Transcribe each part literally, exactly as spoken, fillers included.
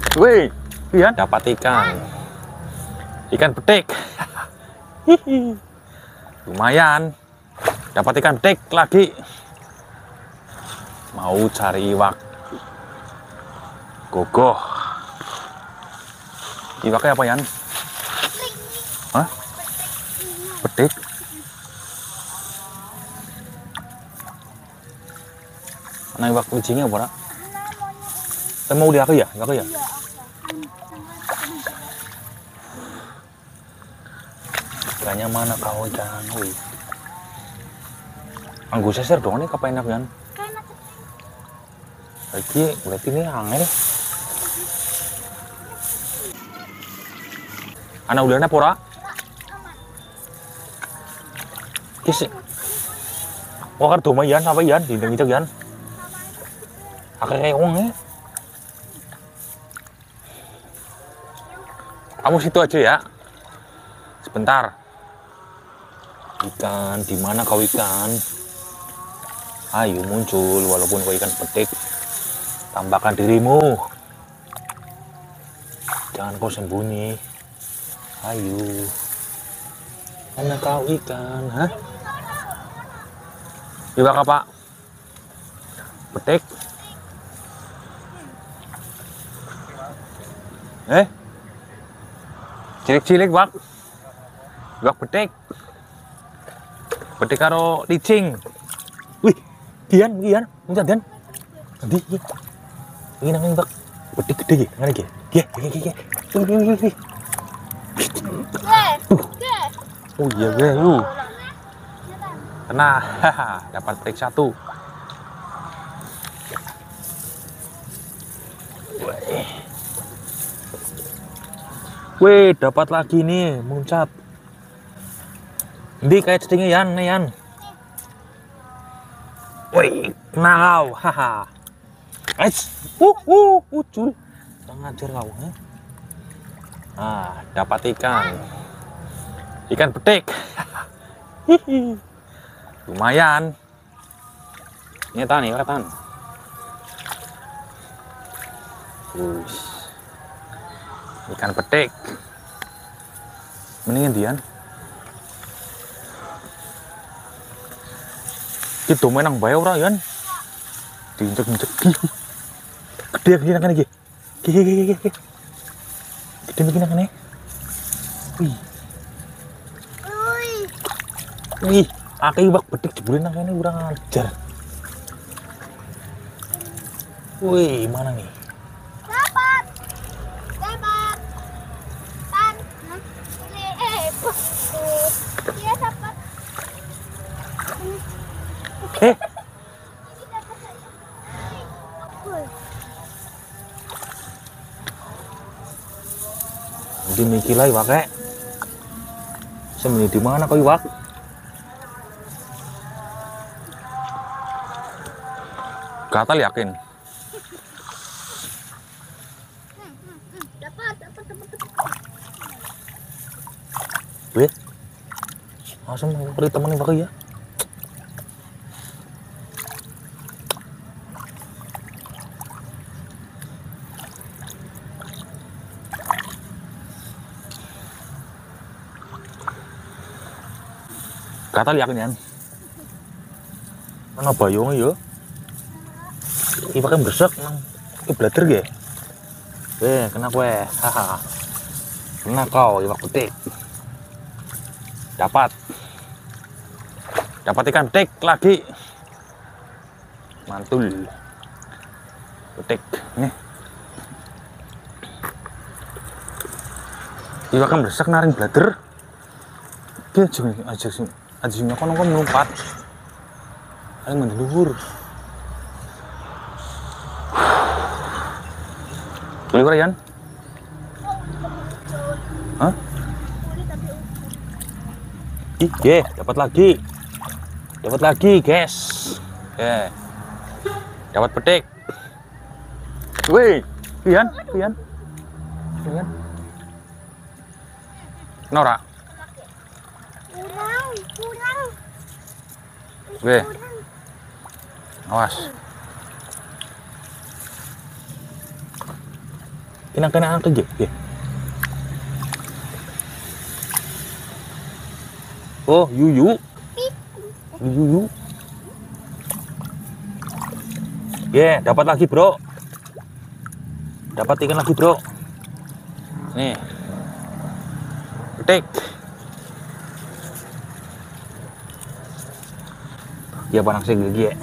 Wih, Ian dapat ikan. Ikan petik. Lumayan. Dapat ikan petik lagi. Mau cari iwak. Gogoh. Iwaknya apa, Yan? Hah? Petik? Mana iwak kucingnya, Bora? Kita mau dia ya? Iwak ya? Ikannya mana kau ikan? Wih. Anggur seser dong, ini kapan enak, Yan? Lagi, berarti ini angin. Anak ulana pora? Kisi. Wah, kan doma Yan, apa Yan? Dinding itu Yan. Akhirnya uang ya. Kamu situ aja ya. Sebentar. Ikan, di mana kau ikan? Ayo muncul, walaupun kau ikan petik. Tambahkan dirimu. Jangan kau sembunyi. Ayo. Mana kau ikan, hah? Iwak apa? Petik? Eh? Cilik-cilik, Bak. Iwak petik. Petik karo licing. Wih, Dian, Dian, muncul Dian. Nanti, ini namanya Bak. Petik gede, mana lagi? Ya, ya, ya, ya. Wih, wih, wih, wih. Oh iya, gue, lu. Kena, haha, dapat petik satu. Wih, dapat lagi nih, muncat. Di kayak cedingnya Yan, nih Yan. Wih, kena kau, haha. Ais, uh, uh, ucul. Jangan ngajar kau, eh. Ah, dapat ikan. Ikan petik. Lumayan. Ini tan, ini tan. Ush. Ikan petik. Mendingan Dian. Itu menang bae ora Yan. Diinjek-injek. Gede gede kan iki. Gede gede gede. Gede begini kan nih. Wih. Wih, akeh iwak petik jebule nang kene kurang ajar. Wih, mana nih? Dapat. Dapat. Tan. Ini eh. Dia dapat. Eh. Di mikir lagi pakai. Sembunyi di mana kau iwak? Gatal yakin. Dapat, dapat, dapat, dapat. Wih. Langsung beri temen yang pakai ya. Gatal yakin Yan. Mana bayungnya ya? Iwaknya bersek nang ke blader ge. Eh, kena kue. Haha. Kena kau iwak petik. Dapat. Dapat ikan petik lagi. Mantul. Petik. Nih. Iwaknya bersek naring blader. Dia juga aja sih. Aja sih kono kono melompat. Ayo mendudur. Beli berapa Yan? Hah? Ih, yeah, dapat lagi. Dapat lagi, guys. Yeah. Dapat petik. Wih, Yan, Yan. Yan. Nora. Kurang, kurang. Wih. Awas. Kinang kena angkat je. Ya. Oh, yuyu. Yuyu. Ya, yeah, dapat lagi, Bro. Dapat ikan lagi, Bro. Nih. Petik. Ya barang saya gigi ya.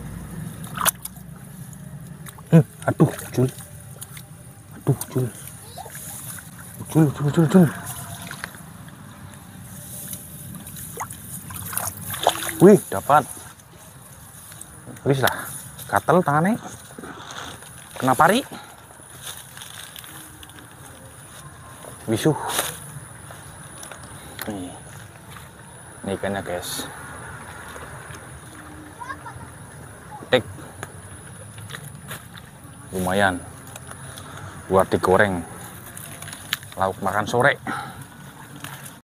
Hmm, aduh, cul. Aduh, cul. Cul, cul, cul, cul. Wih, dapat. Wih lah, katel tangannya. Kena pari. Wisuh. Nih. Ini ikannya, guys. Petik. Lumayan. Buat digoreng. Lauk makan sore.